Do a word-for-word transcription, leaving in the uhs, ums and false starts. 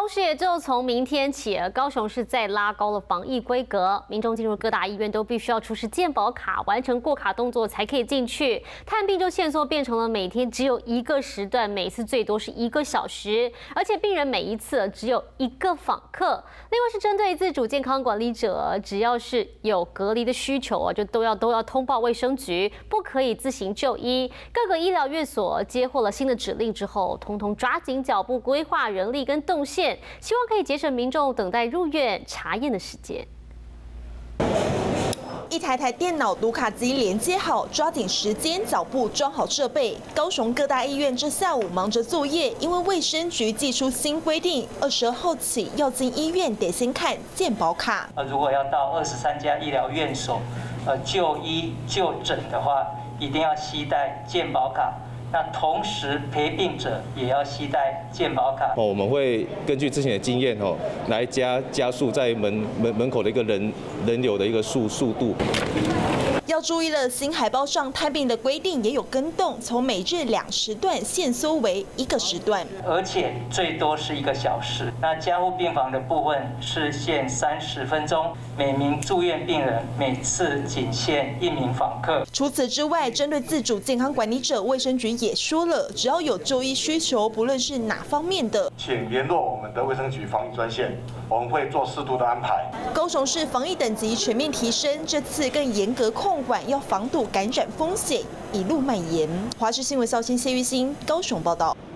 同时，也就从明天起，高雄市再拉高了防疫规格，民众进入各大医院都必须要出示健保卡，完成过卡动作才可以进去。探病就限缩变成了每天只有一个时段，每次最多是一个小时，而且病人每一次只有一个访客。另外是针对自主健康管理者，只要是有隔离的需求啊，就都要都要通报卫生局，不可以自行就医。各个医疗院所接获了新的指令之后，通通抓紧脚步规划人力跟动线，希望可以节省民众等待入院查验的时间。 一台台电脑读卡机连接好，抓紧时间脚步装好设备。高雄各大医院这下午忙着作业，因为卫生局寄出新规定，二十二号起要进医院得先看健保卡。 呃，如果要到二十三家医疗院所，呃就医就诊的话，一定要携带健保卡。那同时陪病者也要携带健保卡。 哦，我们会根据之前的经验哦，来加加速在门门门口的一个人人流的一个速速度。 要注意了，新海报上探病的规定也有更动，从每日两时段限缩为一个时段， 而且最多是一个小时。那加护病房的部分是限三十分钟，每名住院病人每次仅限一名访客。 除此之外，针对自主健康管理者，卫生局也说了，只要有就医需求，不论是哪方面的， 请联络我们的卫生局防疫专线，我们会做适度的安排。 高雄市防疫等级全面提升，这次更严格控管，要防堵感染风险一路蔓延。华视新闻肖新谢玉欣高雄报道。